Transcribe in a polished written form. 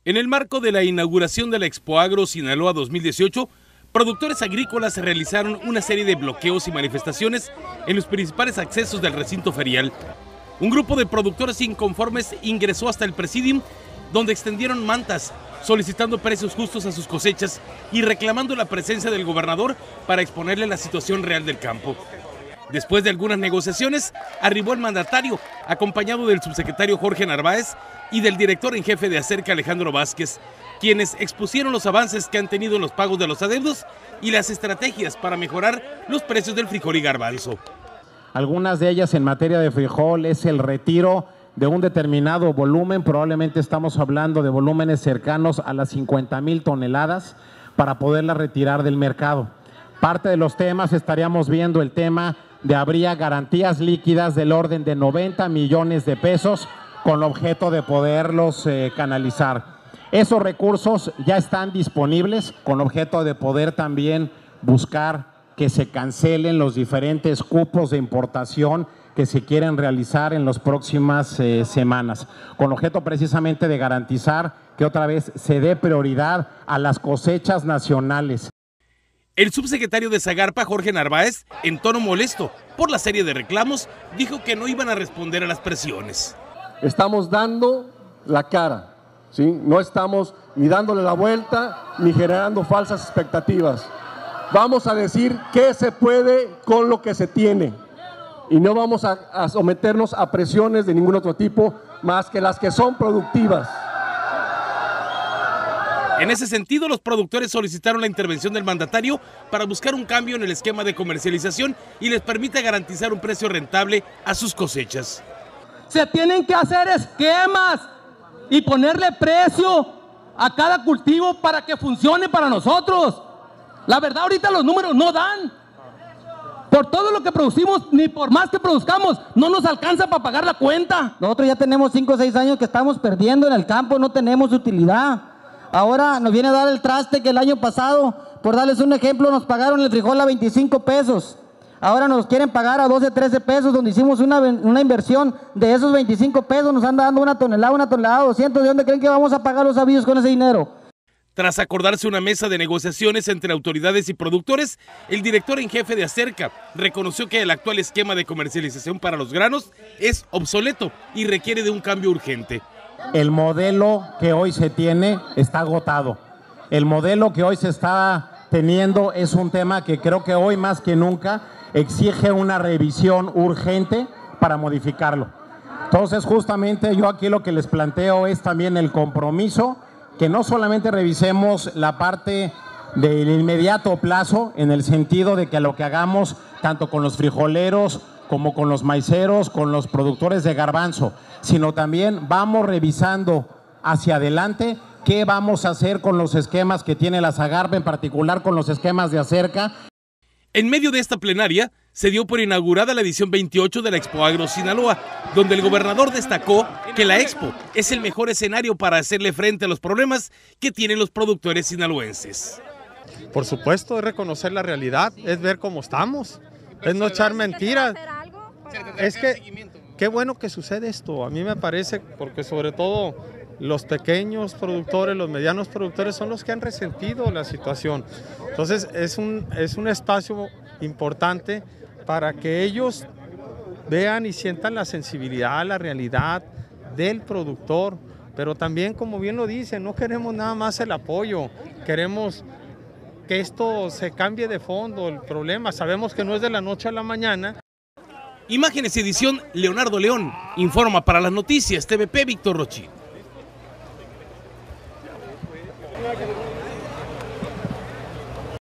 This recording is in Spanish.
En el marco de la inauguración de la Expo Agro Sinaloa 2018, productores agrícolas realizaron una serie de bloqueos y manifestaciones en los principales accesos del recinto ferial. Un grupo de productores inconformes ingresó hasta el Presidium, donde extendieron mantas, solicitando precios justos a sus cosechas y reclamando la presencia del gobernador para exponerle la situación real del campo. Después de algunas negociaciones, arribó el mandatario, acompañado del subsecretario Jorge Narváez y del director en jefe de Acerca, Alejandro Vázquez, quienes expusieron los avances que han tenido en los pagos de los adeudos y las estrategias para mejorar los precios del frijol y garbanzo. Algunas de ellas en materia de frijol es el retiro de un determinado volumen, probablemente estamos hablando de volúmenes cercanos a las 50,000 toneladas para poderlas retirar del mercado. Parte de los temas estaríamos viendo el tema de habría garantías líquidas del orden de 90 millones de pesos con el objeto de poderlos canalizar. Esos recursos ya están disponibles con objeto de poder también buscar que se cancelen los diferentes cupos de importación que se quieren realizar en las próximas semanas, con objeto precisamente de garantizar que otra vez se dé prioridad a las cosechas nacionales. El subsecretario de Zagarpa, Jorge Narváez, en tono molesto por la serie de reclamos, dijo que no iban a responder a las presiones. Estamos dando la cara, ¿sí? No estamos ni dándole la vuelta ni generando falsas expectativas. Vamos a decir qué se puede con lo que se tiene y no vamos a someternos a presiones de ningún otro tipo más que las que son productivas. En ese sentido, los productores solicitaron la intervención del mandatario para buscar un cambio en el esquema de comercialización y les permita garantizar un precio rentable a sus cosechas. Se tienen que hacer esquemas y ponerle precio a cada cultivo para que funcione para nosotros. La verdad, ahorita los números no dan. Por todo lo que producimos, ni por más que produzcamos, no nos alcanza para pagar la cuenta. Nosotros ya tenemos 5 o 6 años que estamos perdiendo en el campo, no tenemos utilidad. Ahora nos viene a dar el traste que el año pasado, por darles un ejemplo, nos pagaron el frijol a 25 pesos. Ahora nos quieren pagar a 12, 13 pesos, donde hicimos una inversión de esos 25 pesos, nos han dando una tonelada 200. ¿De dónde creen que vamos a pagar los avíos con ese dinero? Tras acordarse una mesa de negociaciones entre autoridades y productores, el director en jefe de Acerca reconoció que el actual esquema de comercialización para los granos es obsoleto y requiere de un cambio urgente. El modelo que hoy se tiene está agotado. El modelo que hoy se está teniendo es un tema que creo que hoy más que nunca exige una revisión urgente para modificarlo. Entonces, justamente yo aquí lo que les planteo es también el compromiso que no solamente revisemos la parte del inmediato plazo, en el sentido de que lo que hagamos tanto con los frijoleros como con los maiceros, con los productores de garbanzo, sino también vamos revisando hacia adelante qué vamos a hacer con los esquemas que tiene la Zagarpa, en particular con los esquemas de Acerca. En medio de esta plenaria, se dio por inaugurada la edición 28 de la Expo Agro Sinaloa, donde el gobernador destacó que la Expo es el mejor escenario para hacerle frente a los problemas que tienen los productores sinaloenses. Por supuesto, es reconocer la realidad, es ver cómo estamos, es no echar mentiras. Es que qué bueno que sucede esto, a mí me parece, porque sobre todo los pequeños productores, los medianos productores son los que han resentido la situación. Entonces es un espacio importante para que ellos vean y sientan la sensibilidad, la realidad del productor, pero también, como bien lo dicen, no queremos nada más el apoyo, queremos que esto se cambie de fondo el problema. Sabemos que no es de la noche a la mañana. Imágenes y edición, Leonardo León. Informa para las noticias TVP, Víctor Rochi.